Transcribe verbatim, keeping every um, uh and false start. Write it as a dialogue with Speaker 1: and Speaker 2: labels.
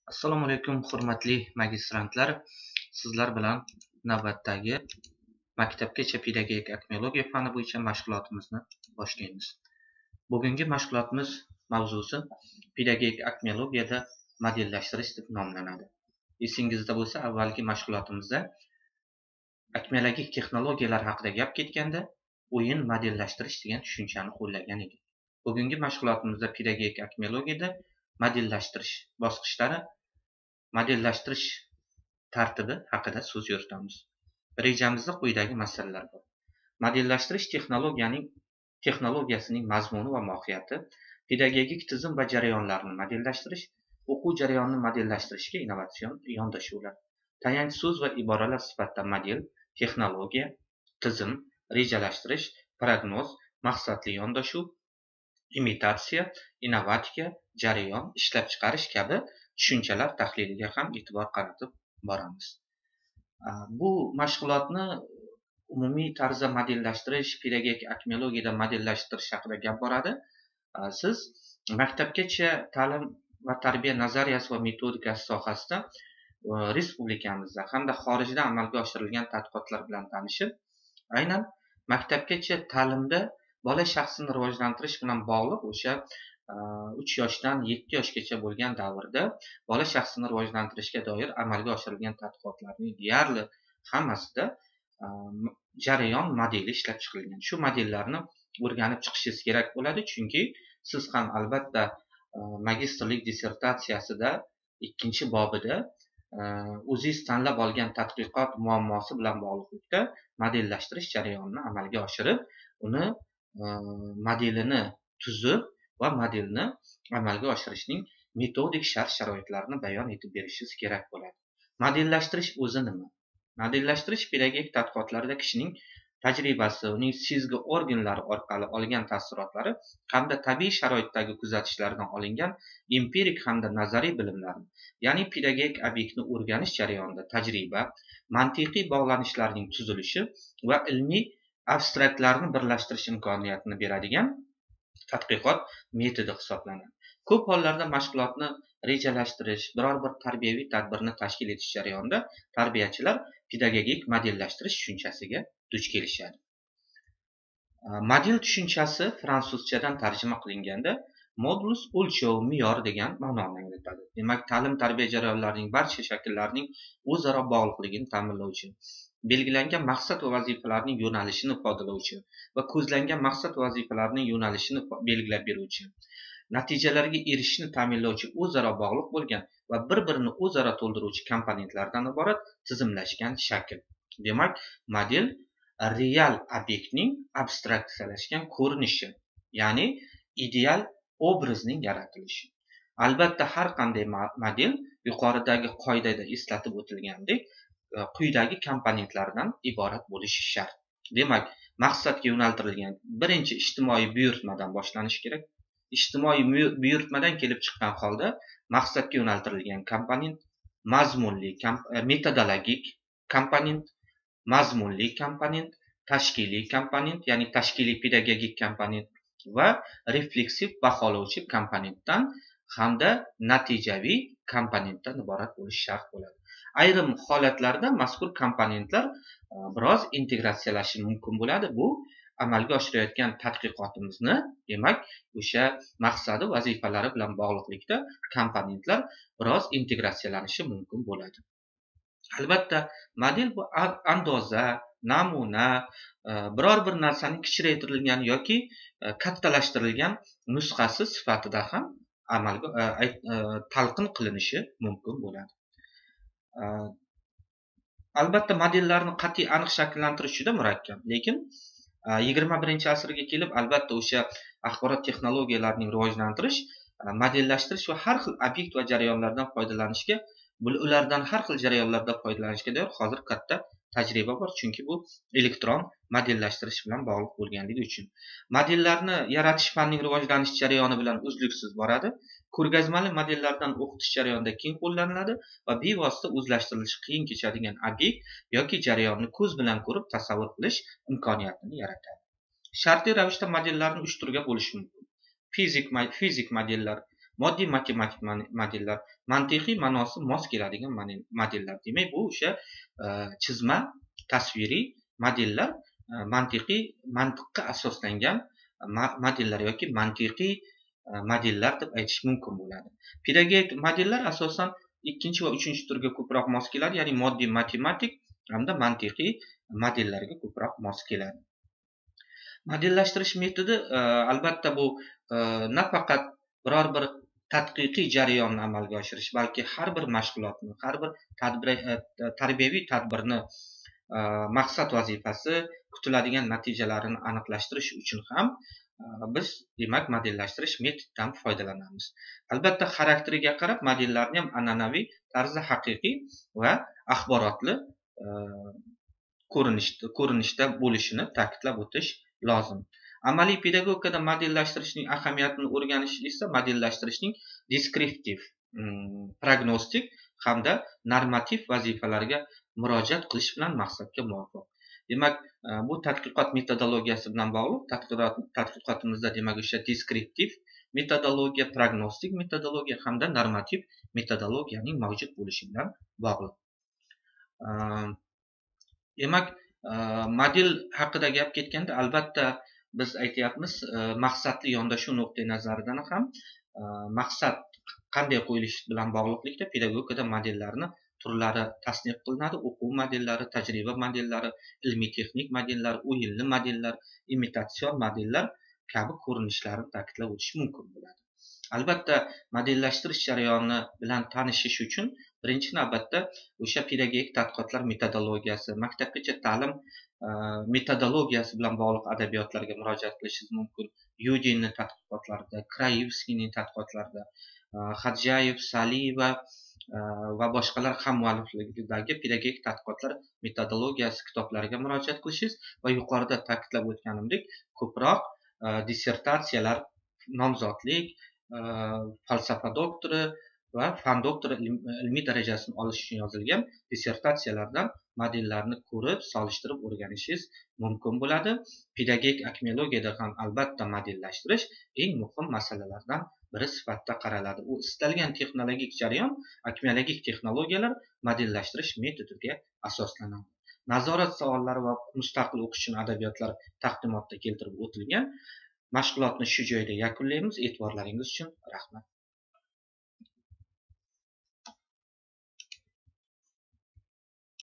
Speaker 1: Assalomu alaykum hurmatli magistrantlar. Sizlar bilan navbatdagi maktabgacha pedagogik akmeologiya fani bo'yicha mashg'ulotimizni boshlaymiz. Bugungi mashg'ulotimiz mavzusi pedagogik akmeologiyada modellashtirish deb nomlanadi. Esingizda bo'lsa, avvalgi mashg'ulotimizda akmeologik texnologiyalar haqida gap ketganda o'yin modellashtirish degan tushunchani qo'llagan edik. Bugungi mashg'ulotimizda pedagogik akmeologiyada modellashtirish bosqichlari, modellashtirish tartibi haqida so'z yuritamiz. Rejamizda quyidagi masalalar bor. Modellashtirish texnologiyaning texnologiyasining mazmuni va mohiyati, pedagogik tizim va jarayonlarni modellashtirish, o'quv jarayonini modellashtirish innovatsion yondashuvlar. Tayanch so'z va iboralar sifatida model, texnologiya, tizim, rejalashtirish, prognoz, maqsadli yondashuv, imitatsiya, innovatika, jarayon, ishlab chiqarish kabi tushunchalar tahliliga ham e'tibor qaratib boramiz. Bu mashg'ulotni umumiy tarzda modellashtirish, pedagogik akmeologiyada modellashtirish haqida gap boradi. Siz maktabgacha ta'lim va tarbiya nazariyasi va metodikasi sohasida respublikamizda hamda xorijda amalga oshirilgan tadqiqotlar bilan tanishib, aynan maktabgacha ta'limda bola shaxsini rivojlantirish bilan bog'liq o'sha uch yoshdan yetti yoshgacha bo'lgan davrda bola shaxsini rivojlantirishga doir amalga oshirilgan tadqiqotlarning deyarli hammasida jarayon modeli ishlab chiqilgan. Shu modellarni o'rganib chiqishingiz kerak bo'ladi, chunki siz ham albatta magistrlik dissertatsiyasida ikkinchi bobida o'zingiz tanlab olgan tadqiqot muammosi bilan bog'liqlikda modellashtirish jarayonini amalga oshirib, uni modelini tuzib va modelni amalga oshirishning metodik shart-sharoitlarini bayon etib berishingiz kerak bo'ladi. Modellashtirish o'zi nima? Modellashtirish pedagogik tadqiqotlarda kishining tajribasi, uning sezgi organlari orqali olgan taassurotlari hamda tabiiy sharoitdagi kuzatishlardan olingan empirik hamda nazariy bilimlarni, ya'ni pedagogik obyektni o'rganish jarayonida tajriba, mantiqiy bog'lanishlarning tuzilishi va ilmiy abstraktlarni birlashtirish imkoniyatini beradigan tadqiqot metodi hisoblanadi. Ko'p hollarda mashg'ulotni rejalashtirish, biror bir tarbiyaviy tadbirni tashkil etish jarayonida tarbiyachilar pedagogik modellashtirish tushunchasiga duch kelishadi. Model tushunchasi fransuzchadan tarjima qilinganda modulus o'lchov, me'yor degan ma'noni anglatadi. Demak, ta'lim-tarbiya jarayonlarining barcha shakllarining o'zaro bog'liqligini ta'minlovchi, belgilangan maqsad va vazifalarning yo'nalishini ifodalovchi va ko'zlangan maqsad va vazifalarning yo'nalishini belgilab beruvchi, natijalarga erishishni ta'minlovchi o'zaro bog'liq bo'lgan va bir-birini o'zaro to'ldiruvchi komponentlardan iborat tizimlashgan shakl. Demak, model real obyektning abstraksiyalashgan ko'rinishi, ya'ni ideal obrazning yaratilishi. Albatta, har qanday model yuqoridagi qoidada eslatib o'tilgandek quyidagi komponentlardan iborat bo'lishi shart. Demak, maqsadga yo'naltirilgan birinchi ijtimoiy buyurtmadan boshlanishi kerak. Ijtimoiy buyurtmadan kelib chiqqan holda maqsadga yo'naltirilgan komponent, mazmunli, metodologik komponent, mazmunli komponent, tashkiliy komponent, ya'ni tashkiliy pedagogik komponent va refleksiv baholovchi komponentdan hamda natijaviy komponentdan iborat bo'lishi shart bo'ladi. Ayrim holatlarda mazkur komponentlar biroz integratsiyalashi mumkin bo'ladi. Bu amalga oshirayotgan tadqiqotimizni, demak, o'sha maqsadi, vazifalari bilan bog'liqlikda komponentlar biroz integratsiyalanishi mumkin bo'ladi. Albatta, model bu andoza, namuna, biror bir narsaning kichraytirilgan yoki kattalashtirilgan nusxasi sifatida ham amalga talqin qilinishi mumkin bo'ladi. Albatta, modellarni qat'iy aniq shakllantirish juda murakkab, lekin yigirma birinchi asrga kelib albatta o'sha axborot texnologiyalarining rivojlantirish, modellashtirish va har xil obyekt va jarayonlardan foydalanishga, ulardan har xil jarayonlarda foydalanishga doir hozir katta tajriba bor, chunki bu elektron modellashtirish bilan bog'liq bo'lganligi uchun. Modellarni yaratish fanning rivojlanish jarayoni bilan uzluksiz boradi. Ko'rgazmali modellardan o'qitish jarayonida keng qo'llaniladi va bevosita o'zlashtirilishi qiyin kechadigan obyekt yoki jarayonni ko'z bilan ko'rib tasavvur qilish imkoniyatini yaratadi. Shartli ravishda modellarni uch turga bo'lish mumkin. Fizik fizik modellar, Moddiy matematik modellar, mantiqiy ma'nosi mos keladigan modellar. Demak, bu o'sha chizma, tasviriy modellar, mantiqiy mantiqqa asoslangan modellar yoki mantiqiy modellar deb aytish mumkin bo'ladi. Pedagogik modellar asosan ikkinchi va uchinchi turga ko'proq mos keladi, ya'ni moddiy matematik hamda mantiqiy modellarga ko'proq mos keladi. Modellashtirish metodi albatta bu nafaqat biror bir tadqiqiy jarayonni amalga oshirish, balki har bir mashg'ulotni, har bir tarbiyaviy tadbirni maqsad vazifasi, kutiladigan natijalarini aniqlashtirish uchun ham biz demak modellashtirish metodidan foydalanamiz. Albatta xarakteriga qarab modellarni ham an'anaviy tarzda haqiqiy va axborotli ko'rinishda ko'rinishda bo'lishini ta'kidlab o'tish lozim. Amaliy pedagogikada modellashtirishning ahamiyatini o'rganish esa modellashtirishning deskriptiv, prognostik hamda normativ vazifalariga murojaat qilish bilan maqsadga muvofiq. Demak, bu tadqiqot metodologiyasi bilan bog'liq. Tadqiqotimizda demak o'sha deskriptiv metodologiya, prognostik metodologiya hamda normativ metodologiyaning mavjud bo'lishi bilan bog'liq. Demak, model haqida gap ketganda albatta biz aytyapmiz, maqsadli yondashuv nuqtai nazaridan ham maqsad qanday qo'yilishi bilan bog'liqlikda pedagogikada modellarni turlari tasnif qilinadi. O'quv modellari, tajriba modellari, ilmiy texnik modellar, o'yinli modellar, imitatsion modellar kabi ko'rinishlarini ta'kidlab o'tish mumkin bo'ladi. Albatta, modellashtirish jarayoni bilan tanishish uchun birinchi navbatda o'sha pedagogik tadqiqotlar metodologiyasi, maktabgacha ta'lim metodologiyasi bilan bog'liq adabiyotlarga murojaat qilishingiz mumkin. Yudinning tadqiqotlarida, Krayevskiyning tadqiqotlarida, Xadjayev, Saliyeva va boshqalar ham muallifligidagi pedagogik tadqiqotlar metodologiyasi kitoblariga murojaat qilishingiz va yuqorida ta'kidlab o'tganimdek, ko'proq dissertatsiyalar, nomzodlik, falsafa doktori va fan doktori ilmiy darajasini olish uchun yozilgan dissertatsiyalardan modellarni ko'rib, solishtirib o'rganishingiz mumkin bo'ladi. Pedagogik akmeologiyada ham albatta modellashtirish eng muhim masalalardan biri sifatida qaraladi. U istalgan texnologik jarayon, akmeologik texnologiyalar modellashtirish metodiga asoslanadi. Nazorat savollari va mustaqil o'qish uchun adabiyotlar taqdimotda keltirib o'tilgan. Mashg'ulotni shu joyda yakunlaymiz. E'tiborlaringiz uchun rahmat.